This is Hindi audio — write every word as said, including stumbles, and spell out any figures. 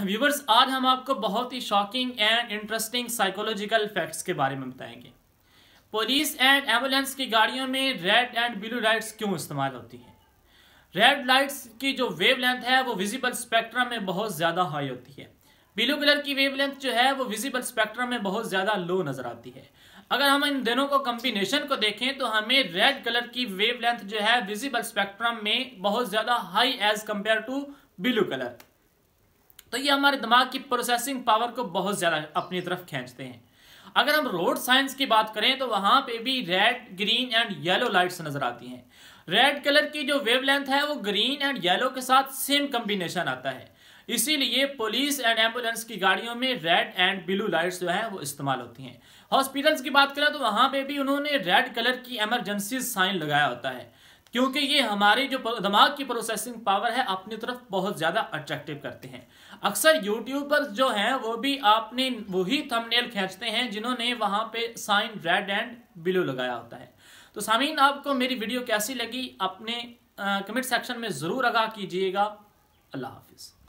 व्यूवर्स, आज हम आपको बहुत ही shocking and interesting psychological facts के बारे में बताएंगे। पुलिस एंड एम्बुलेंस की गाड़ियों में रेड एंड ब्लू लाइट्स क्यों इस्तेमाल होती हैं? रेड लाइट्स की जो वेवलेंथ है वो विजिबल स्पेक्ट्रम में बहुत ज़्यादा हाई होती है। ब्लू कलर की वेवलेंथ जो है वो विजिबल स्पेक्ट्रम में बहुत ज़्यादा लो नज़र आती है। अगर हम इन दोनों को कम्बिनेशन को देखें तो हमें रेड कलर की वेवलेंथ जो है विजिबल स्पेक्ट्रम में बहुत ज़्यादा high edge compare to blue colour. तो ये हमारे दिमाग की प्रोसेसिंग पावर को बहुत ज़्यादा अपनी तरफ खींचते हैं। अगर हम रोड साइंस की बात करें तो वहाँ पे भी red, green and yellow lights नज़र आती हैं। रेड कलर की जो वेवलेंथ है वो ग्रीन एंड येलो के साथ सेम कम्बिनेशन आता है, इसीलिए पुलिस एंड एम्बुलेंस की गाड़ियों में रेड एंड ब्लू लाइट्स जो है वो इस्तेमाल होती हैं। हॉस्पिटल्स की बात करें तो वहाँ पे भी उन्होंने रेड कलर की इमरजेंसी साइन लगाया होता है, क्योंकि ये हमारी जो दिमाग की प्रोसेसिंग पावर है अपनी तरफ बहुत ज़्यादा अट्रैक्टिव करते हैं। अक्सर यूट्यूबर्स जो हैं वो भी आपने वही थंबनेल खींचते हैं जिन्होंने वहाँ पे साइन रेड एंड ब्लू लगाया होता है। तो सामीन, आपको मेरी वीडियो कैसी लगी अपने कमेंट सेक्शन में ज़रूर आगाह कीजिएगा। अल्लाह हाफिज़।